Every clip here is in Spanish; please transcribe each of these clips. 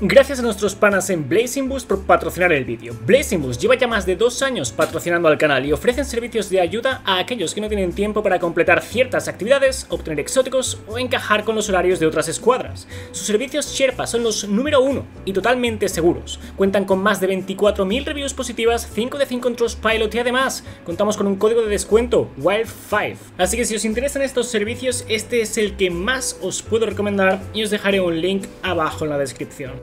Gracias a nuestros panas en Blazing Boost por patrocinar el vídeo. Blazing Boost lleva ya más de 2 años patrocinando al canal y ofrecen servicios de ayuda a aquellos que no tienen tiempo para completar ciertas actividades, obtener exóticos o encajar con los horarios de otras escuadras. Sus servicios Sherpa son los número 1 y totalmente seguros. Cuentan con más de 24.000 reviews positivas, 5 de 5 en Trustpilot y además contamos con un código de descuento, WILD5. Así que si os interesan estos servicios, este es el que más os puedo recomendar y os dejaré un link abajo en la descripción.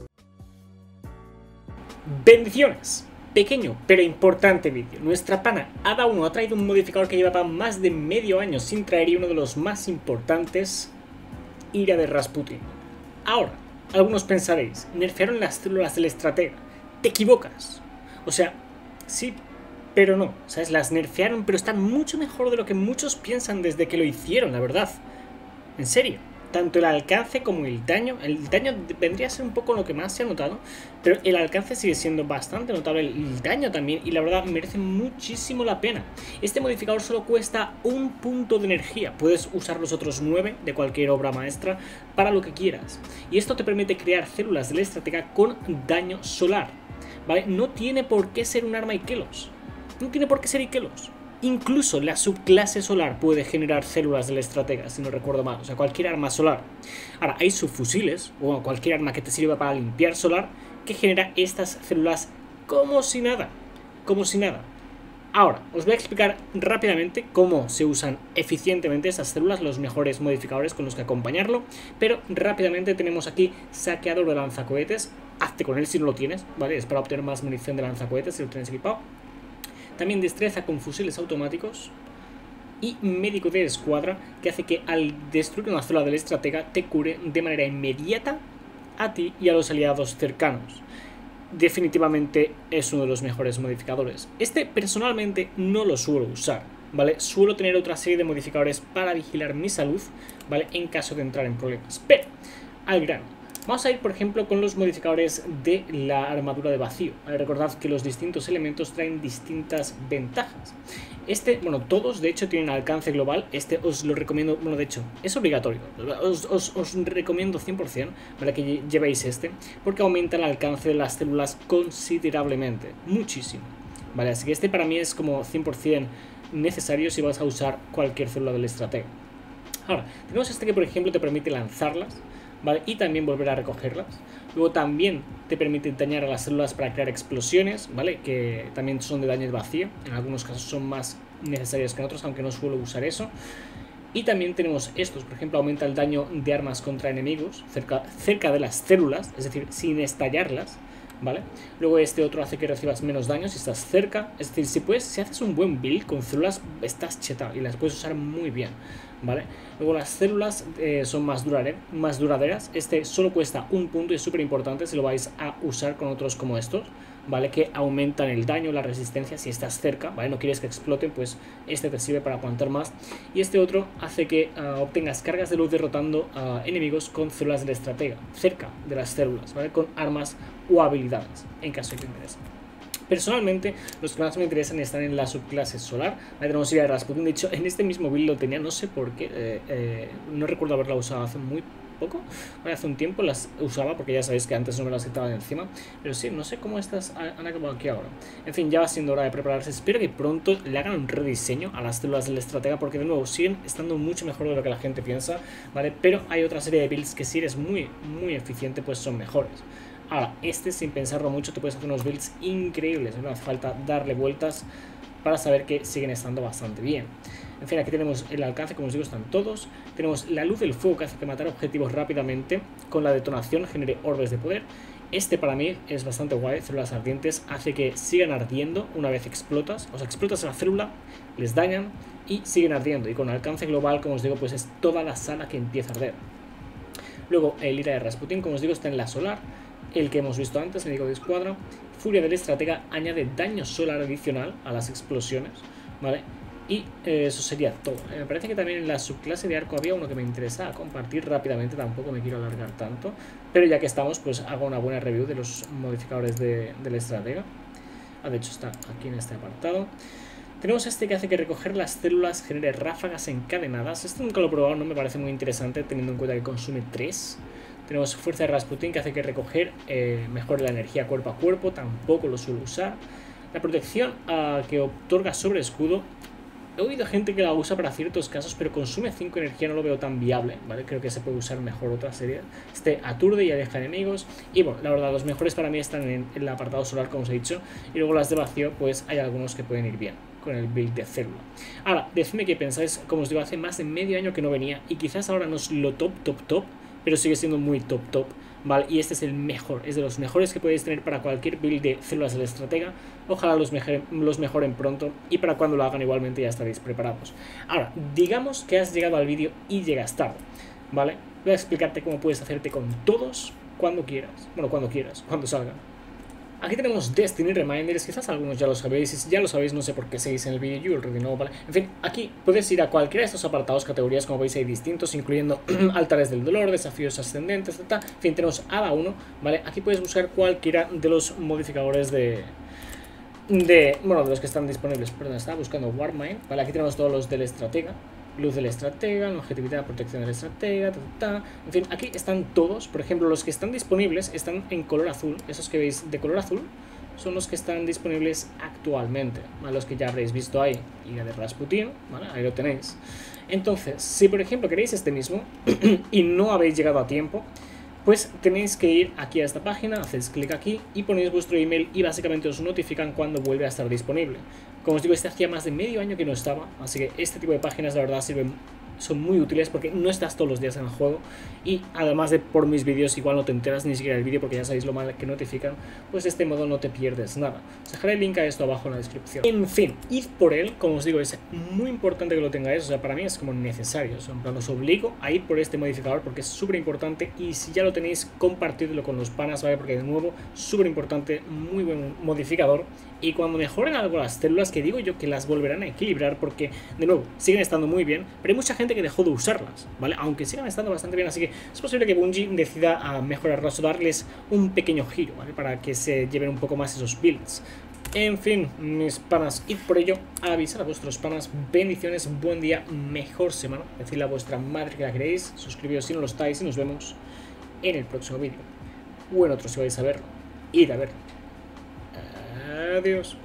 Bendiciones. Pequeño pero importante vídeo. Nuestra pana Ada1 ha traído un modificador que llevaba más de medio año sin traer y uno de los más importantes, Ira de Rasputin. Ahora, algunos pensaréis, nerfearon las células del estratega. Te equivocas. O sea, sí, pero no. ¿Sabes? Las nerfearon, pero están mucho mejor de lo que muchos piensan desde que lo hicieron, la verdad. En serio. Tanto el alcance como el daño vendría a ser un poco lo que más se ha notado, pero el alcance sigue siendo bastante notable, el daño también, y la verdad merece muchísimo la pena. Este modificador solo cuesta 1 punto de energía, puedes usar los otros 9 de cualquier obra maestra para lo que quieras, y esto te permite crear células del estratega con daño solar, ¿vale? No tiene por qué ser un arma Ikelos, no tiene por qué ser Ikelos. Incluso la subclase solar puede generar células del estratega, si no recuerdo mal, o sea, cualquier arma solar. Ahora, hay subfusiles, o cualquier arma que te sirva para limpiar solar, que genera estas células como si nada, como si nada. Ahora, os voy a explicar rápidamente cómo se usan eficientemente esas células, los mejores modificadores con los que acompañarlo, pero rápidamente tenemos aquí saqueador de lanzacohetes, hazte con él si no lo tienes, ¿vale? Es para obtener más munición de lanzacohetes si lo tienes equipado. También destreza con fusiles automáticos y médico de escuadra, que hace que al destruir una célula del estratega te cure de manera inmediata a ti y a los aliados cercanos. Definitivamente es uno de los mejores modificadores. Este personalmente no lo suelo usar, ¿vale? Suelo tener otra serie de modificadores para vigilar mi salud, ¿vale? En caso de entrar en problemas. Pero, al grano. Vamos a ir, por ejemplo, con los modificadores de la armadura de vacío. Recordad que los distintos elementos traen distintas ventajas. Bueno, todos de hecho tienen alcance global. Este os lo recomiendo, bueno, de hecho, es obligatorio. Os recomiendo 100%, ¿vale? Que llevéis este, porque aumenta el alcance de las células considerablemente, muchísimo, ¿vale? Así que este para mí es como 100% necesario si vas a usar cualquier célula del estratega. Ahora, tenemos este que, por ejemplo, te permite lanzarlas, ¿vale? Y también volver a recogerlas. Luego también te permite dañar a las células para crear explosiones, ¿vale? Que también son de daño vacío. En algunos casos son más necesarias que en otros, aunque no suelo usar eso. Y también tenemos estos, por ejemplo, aumenta el daño de armas contra enemigos cerca de las células, es decir, sin estallarlas, ¿vale? Luego este otro hace que recibas menos daño si estás cerca. Es decir, si haces un buen build con células, estás chetado y las puedes usar muy bien, ¿vale? Luego las células son más duraderas. Este solo cuesta 1 punto y es súper importante si lo vais a usar con otros como estos, ¿vale? Que aumentan el daño, la resistencia si estás cerca, ¿vale? No quieres que exploten, pues este te sirve para aguantar más. Y este otro hace que obtengas cargas de luz derrotando a enemigos con células del estratega, cerca de las células, ¿vale? Con armas o habilidades, en caso de que te interese. Personalmente, los que más me interesan están en la subclase solar. Ahí tenemos Ira de Rasputin. De hecho, en este mismo build lo tenía, no sé por qué. No recuerdo haberla usado hace muy poco. Bueno, hace un tiempo las usaba porque ya sabéis que antes no me las quitaba de encima. Pero sí, no sé cómo estas han acabado aquí ahora. En fin, ya va siendo hora de prepararse. Espero que pronto le hagan un rediseño a las células del estratega porque de nuevo siguen estando mucho mejor de lo que la gente piensa, ¿vale? Pero hay otra serie de builds que si eres muy eficiente, pues son mejores. Ahora, sin pensarlo mucho, te puedes hacer unos builds increíbles, no hace falta darle vueltas para saber que siguen estando bastante bien. En fin, aquí tenemos el alcance, como os digo, están todos. Tenemos la luz del fuego que hace que matar objetivos rápidamente con la detonación genere orbes de poder. Este para mí es bastante guay, células ardientes, hace que sigan ardiendo una vez explotas. O sea, explotas la célula, les dañan y siguen ardiendo. Y con alcance global, como os digo, pues es toda la sala que empieza a arder. Luego el Ira de Rasputin, como os digo, está en la solar. El que hemos visto antes, médico de escuadra. Furia del estratega añade daño solar adicional a las explosiones, ¿vale? Y eso sería todo. Me parece que también en la subclase de arco había uno que me interesa compartir rápidamente, tampoco me quiero alargar tanto, pero ya que estamos, pues hago una buena review de los modificadores del estratega. De hecho está aquí en este apartado. Tenemos este que hace que recoger las células genere ráfagas encadenadas. Este nunca lo he probado, no me parece muy interesante teniendo en cuenta que consume 3 Tenemos fuerza de Rasputin, que hace que recoger mejore la energía cuerpo a cuerpo, tampoco lo suelo usar. La protección que otorga sobre escudo, he oído gente que la usa para ciertos casos, pero consume 5 energía, no lo veo tan viable, ¿vale? Creo que se puede usar mejor otra serie. Aturde y aleja enemigos. Y bueno, la verdad, los mejores para mí están en el apartado solar, como os he dicho. Y luego las de vacío, pues hay algunos que pueden ir bien con el build de célula. Ahora, decidme qué pensáis. Como os digo, hace más de medio año que no venía. Y quizás ahora no es lo top, pero sigue siendo muy top, ¿vale? Y este es el mejor, es de los mejores que podéis tener para cualquier build de células del estratega. Ojalá los mejoren pronto, y para cuando lo hagan igualmente ya estaréis preparados. Ahora, digamos que has llegado al vídeo y llegas tarde, ¿vale? Voy a explicarte cómo puedes hacerte con todos cuando quieras. Bueno, cuando quieras, cuando salgan. Aquí tenemos Destiny Reminders, quizás algunos ya lo sabéis, y si ya lo sabéis no sé por qué seguís en el vídeo, you already know, ¿vale? En fin, aquí puedes ir a cualquiera de estos apartados, categorías, como veis hay distintos, incluyendo altares del dolor, desafíos ascendentes, etc. En fin, tenemos ADA 1, ¿vale? Aquí puedes buscar cualquiera de los modificadores bueno, de los que están disponibles. Perdón, estaba buscando Warmind, ¿vale? Aquí tenemos todos los del estratega. Luz del estratega, longevidad, protección del estratega, en fin, aquí están todos. Por ejemplo, los que están disponibles están en color azul. Esos que veis de color azul son los que están disponibles actualmente, ¿vale? Los que ya habréis visto ahí. Ira de Rasputin, ¿vale? Ahí lo tenéis. Entonces, si por ejemplo queréis este mismo y no habéis llegado a tiempo, pues tenéis que ir aquí a esta página, hacéis clic aquí y ponéis vuestro email y básicamente os notifican cuando vuelve a estar disponible. Como os digo, este hacía más de medio año que no estaba, así que este tipo de páginas la verdad son muy útiles porque no estás todos los días en el juego, y además de por mis vídeos igual no te enteras ni siquiera del vídeo porque ya sabéis lo mal que notifican, pues de este modo no te pierdes nada. Os dejaré el link a esto abajo en la descripción. En fin, id por él, como os digo, es muy importante que lo tengáis, o sea, para mí es como necesario, o sea, en plan os obligo a ir por este modificador porque es súper importante, y si ya lo tenéis, compartidlo con los panas, ¿vale? Porque de nuevo, súper importante, muy buen modificador, y cuando mejoren algo las células, que digo yo que las volverán a equilibrar porque, de nuevo, siguen estando muy bien, pero hay mucha gente que dejó de usarlas, ¿vale? Aunque sigan estando bastante bien, así que es posible que Bungie decida a mejorarlas o darles un pequeño giro, ¿vale? Para que se lleven un poco más esos builds. En fin, mis panas, id por ello, avisar a vuestros panas, bendiciones, buen día, mejor semana, decidle a vuestra madre que la queréis, suscribiros si no lo estáis y nos vemos en el próximo vídeo. O en otro si vais a verlo, id a verlo. Adiós.